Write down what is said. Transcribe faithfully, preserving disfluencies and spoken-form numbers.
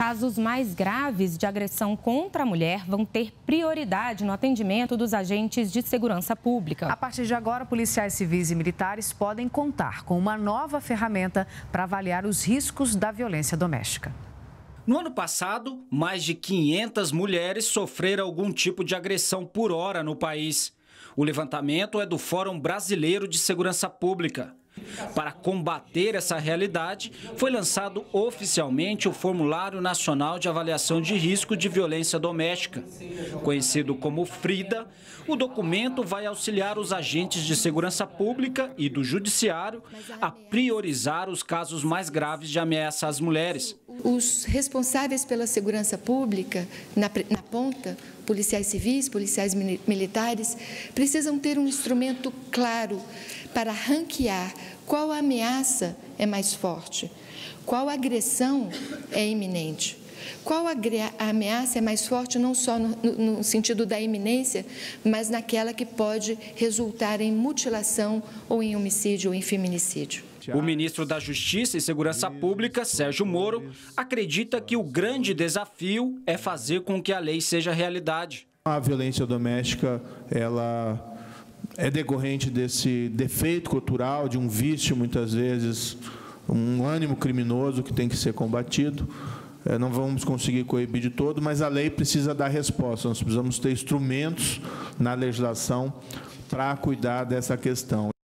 casos mais graves de agressão contra a mulher vão ter prioridade no atendimento dos agentes de segurança pública. A partir de agora, policiais civis e militares podem contar com uma nova ferramenta para avaliar os riscos da violência doméstica. No ano passado, mais de quinhentas mulheres sofreram algum tipo de agressão por hora no país. O levantamento é do Fórum Brasileiro de Segurança Pública. Para combater essa realidade, foi lançado oficialmente o Formulário Nacional de Avaliação de Risco de Violência Doméstica. Conhecido como FRIDA, o documento vai auxiliar os agentes de segurança pública e do judiciário a priorizar os casos mais graves de ameaça às mulheres. Os responsáveis pela segurança pública, na, na ponta, policiais civis, policiais militares, precisam ter um instrumento claro para ranquear qual ameaça é mais forte, qual agressão é iminente, qual ameaça é mais forte não só no, no sentido da iminência, mas naquela que pode resultar em mutilação ou em homicídio ou em feminicídio. O ministro da Justiça e Segurança Pública, Sérgio Moro, acredita que o grande desafio é fazer com que a lei seja realidade. A violência doméstica, ela é decorrente desse defeito cultural, de um vício, muitas vezes, um ânimo criminoso que tem que ser combatido. Não vamos conseguir coibir de todo, mas a lei precisa dar resposta. Nós precisamos ter instrumentos na legislação para cuidar dessa questão.